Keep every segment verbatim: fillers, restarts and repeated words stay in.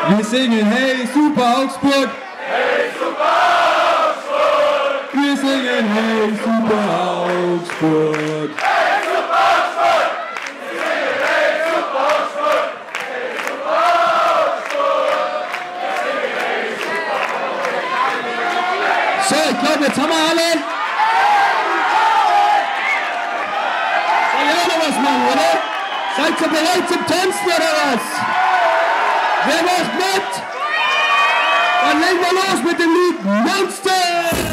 Wir singen Hey Super Augsburg! Hey Super Augsburg! Wir singen Hey Super Augsburg! Hey Super Augsburg! Wir singen Hey Super Augsburg! Hey Super Augsburg! Wir singen Hey Super Augsburg! So, ich glaube, jetzt haben wir alle. Soll ich auch noch was machen, oder? Seid ihr bereit zum Tanzen oder was? Wer macht mit? Dann legen wir los mit dem Lied Monster!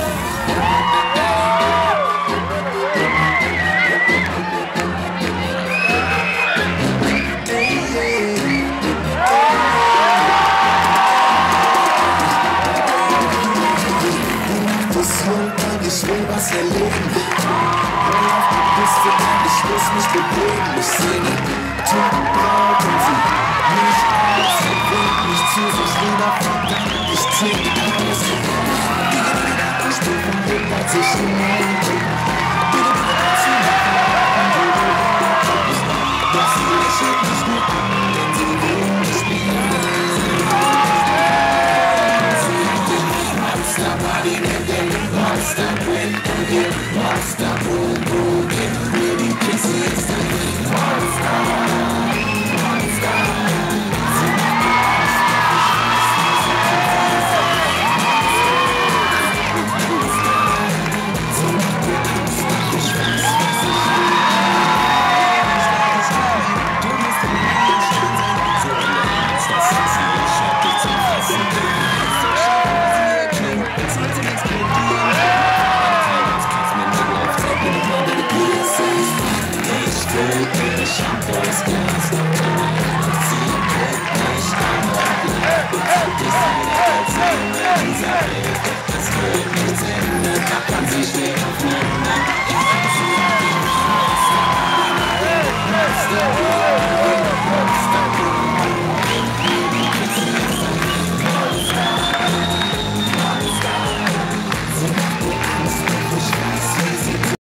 Ich will was erleben. Auf die Piste, ich muss mich bewegen. Ich singe, Toten brauchen sie nicht aus. Sie bringt mich zu sich wieder verdammt. Ich zähle alles. Ich bin vom Glück, als ich hinein bin. Doch sie lächelt mich nur an, wenn sie will spielen. Sie hat den Monster Body mit dem Monster Wind und ihr Monster Boom Boom. Gib mir die Kiste jetzt ein Monster, Monster. Sie macht mir Angst, doch ich weiß, was ich will. Du musst in den Stern sein, so in der Herz, das ist sie, ich hab dich zum Fressen. Ich will, ich hab das Glas.